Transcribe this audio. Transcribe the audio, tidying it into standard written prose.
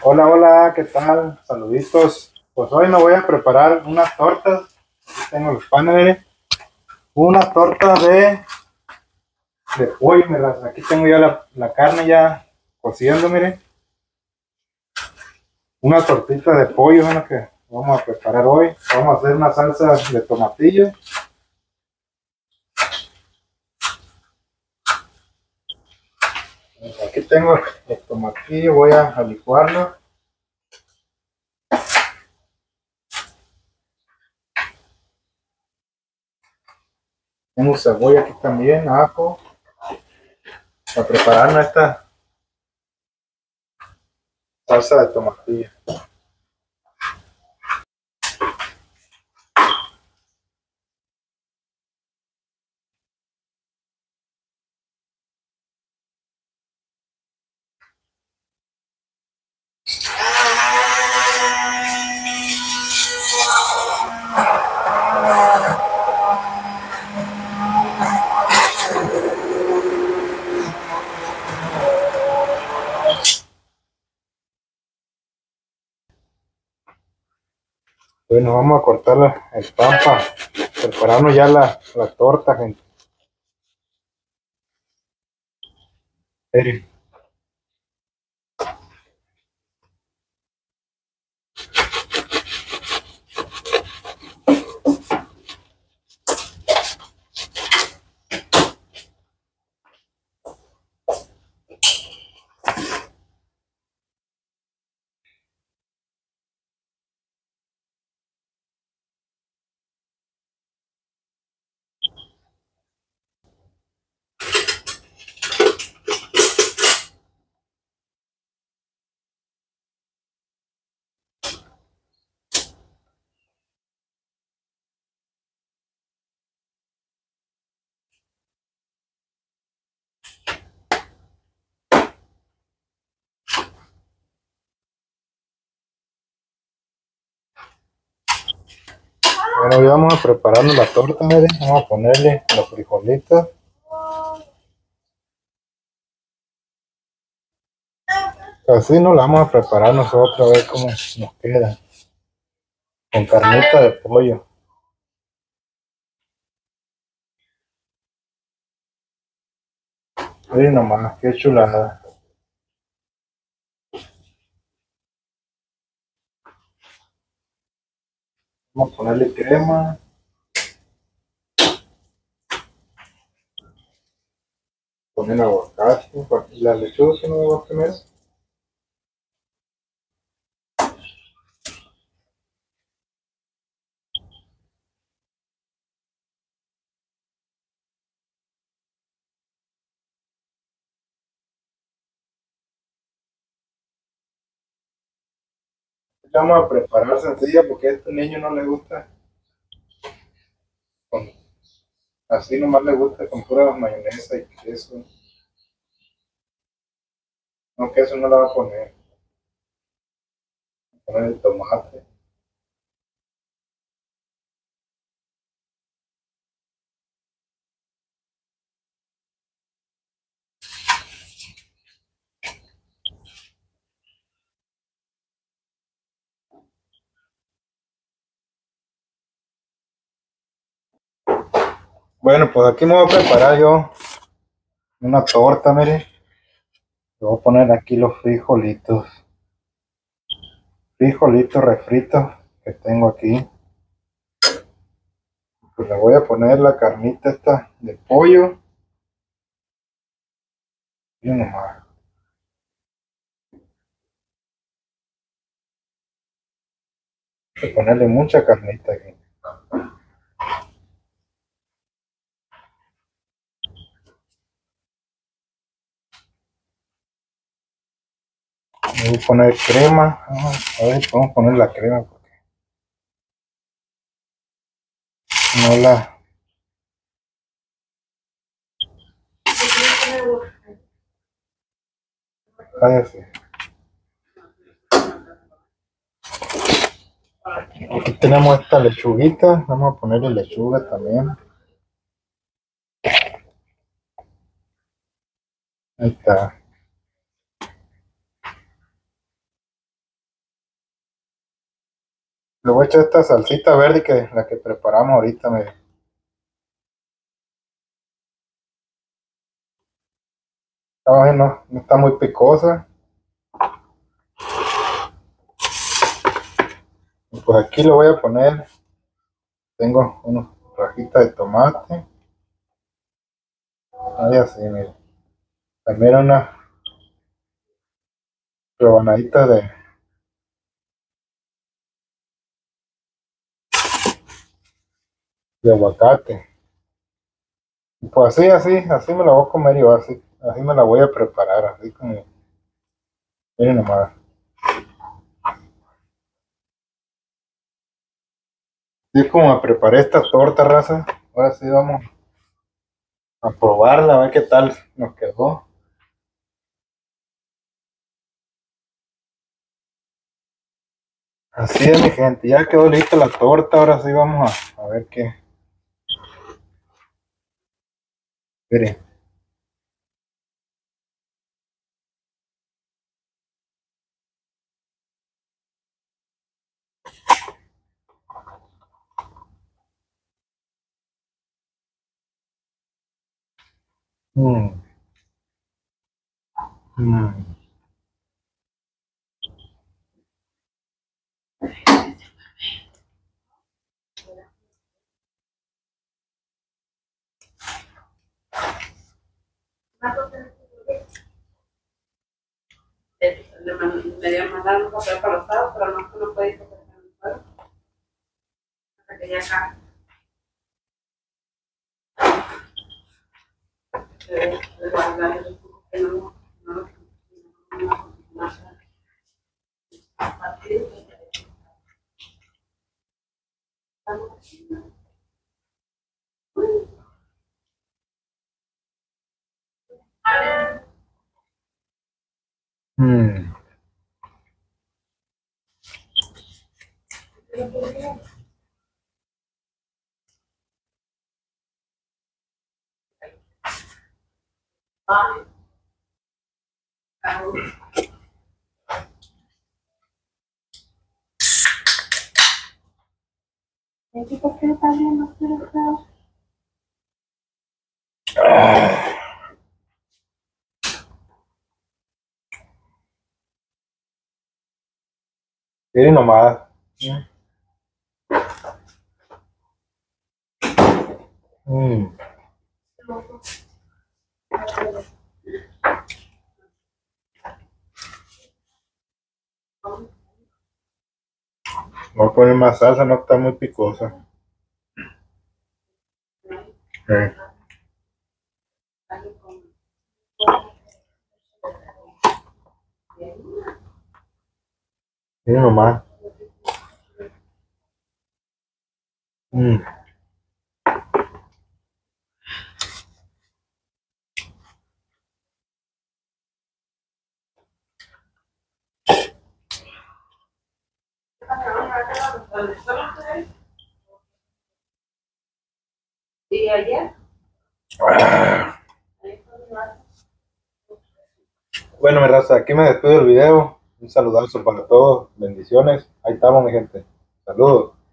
Hola, hola, ¿qué tal? Saluditos. Pues hoy me voy a preparar unas tortas. Aquí tengo los panes, mire. Una torta de pollo, mira. Aquí tengo ya la carne ya cociendo, mire. Una tortita de pollo es lo que vamos a preparar hoy. Vamos a hacer una salsa de tomatillo. Aquí tengo el tomatillo, voy a licuarlo. Tengo cebolla aquí también, ajo, para preparar esta salsa de tomatillo. Bueno, vamos a cortar el pan para prepararnos ya la torta, gente. Miren, bueno, ya vamos a prepararnos la torta, miren. Vamos a ponerle los frijolitos. Así nos la vamos a preparar nosotros a ver cómo nos queda. Con carnita de pollo. Miren nomás, qué chulada. Vamos a ponerle crema. Poner aguacate. La lechuga que no va primero. Vamos a preparar sencilla porque a este niño no le gusta. Con, así nomás le gusta con pura mayonesa y queso. No, queso no le va a poner. Poner el tomate. Bueno, pues aquí me voy a preparar yo una torta, mire. Le voy a poner aquí los frijolitos. Frijolitos refritos que tengo aquí. Pues le voy a poner la carnita esta de pollo. Y nomás. Voy a ponerle mucha carnita aquí. Voy a poner crema. A ver, vamos a poner la crema porque no la... Cállate. Aquí tenemos esta lechuguita. Vamos a ponerle lechuga también. Ahí está. Le voy a echar esta salsita verde que la que preparamos ahorita. Ay, no, no está muy picosa. Y pues aquí le voy a poner, tengo unas rajitas de tomate. Ahí así, mire. También unas rebanaditas de aguacate. Y pues así me la voy a comer yo, así me la voy a preparar, así como, miren nomás. Así como me preparé esta torta, raza. Ahora sí vamos a probarla, a ver qué tal nos quedó. Así es, mi gente, ya quedó lista la torta, ahora sí vamos a ver qué. Miren. Mm, mm, Me dio mandar un papel para los sábados, pero no, no puede ir porque está en el juego. Hasta que ya acá. De guardar el que no partido. mm. ¿Por qué está viendo? Ah, miren nomás. Mm. Voy a poner más salsa, no está muy picosa. Eh, miren nomás. Mm. ¿Y ayer? Ah. Bueno, mi raza, aquí me despido del video. Un saludazo para todos. Bendiciones. Ahí estamos, mi gente. Saludos.